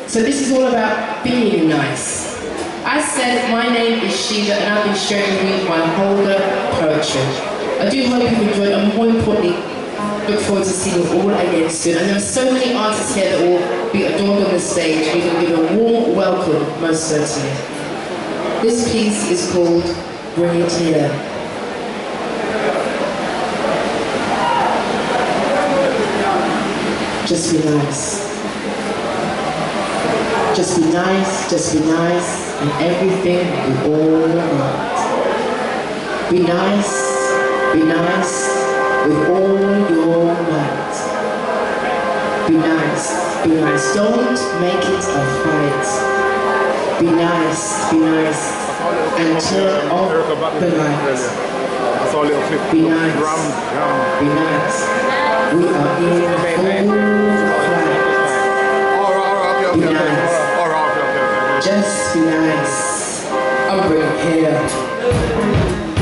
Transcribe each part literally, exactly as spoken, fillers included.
So this is all about being nice. As said, my name is Sheda and I've been sharing with you my whole poetry. I do hope you enjoyed, and more importantly, look forward to seeing you all again soon. And there are so many artists here that will be adorned on the stage. We're going to give a warm welcome, most certainly. This piece is called Bring It Here. Just be nice. Just be nice, just be nice, and everything will be all right. Be nice, be nice, with all your might. Be nice, be nice, don't make it a fight. Be nice, be nice, and turn off the lights. Be nice, be nice, we are in full flight. Be nice. Just be nice. I'm bringing here.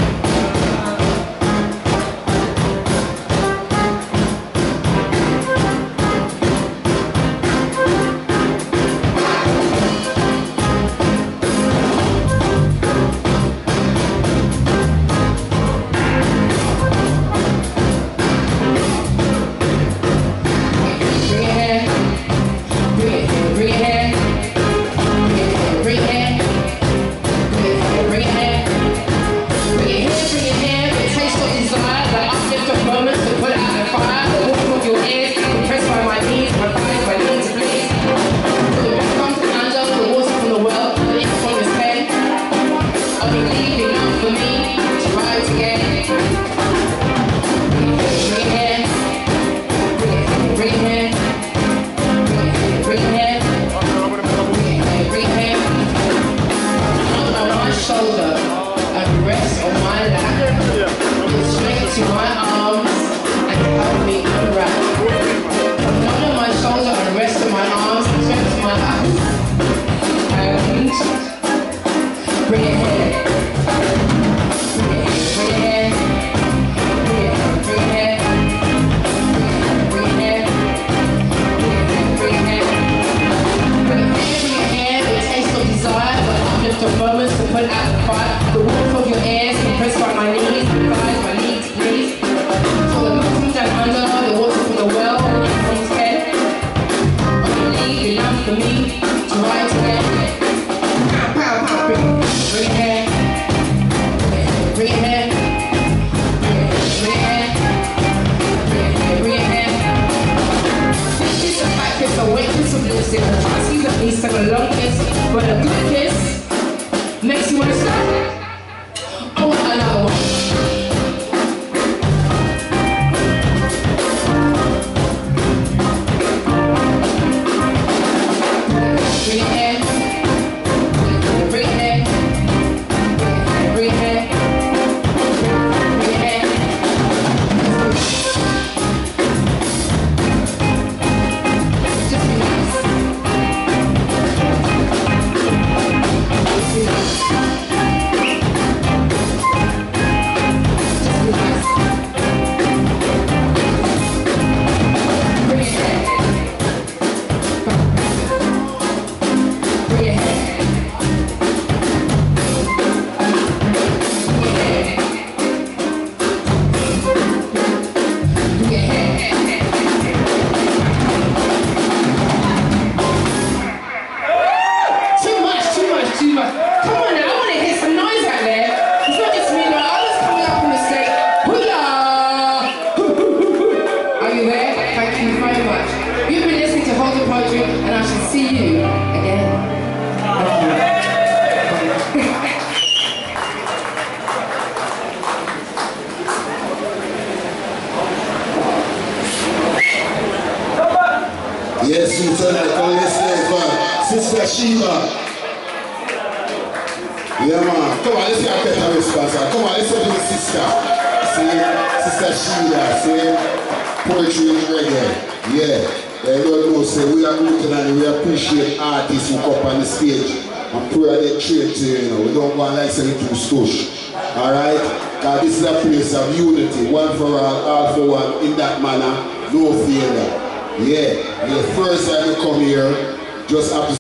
But a good kiss makes you want to stop. Oh, another one. Bring it in. Bring it in. Bring it in. Bring it in. Just be nice. And I shall see you again. Yes, Hootananny, come listen for Sister Sheda. Yeah, man. Come on, let's get a better response. Come on, let's do the sister. See, Sister Sheda, see, poetry is reggae. Yeah. They don't know, say we are Hootananny, we appreciate artists who come up on the stage and pray they trade to you, you know. We don't want like say too stush. Alright? Because this is a place of unity, one for all, all for one, in that manner, no failure. Yeah. And the first time you come here, just have to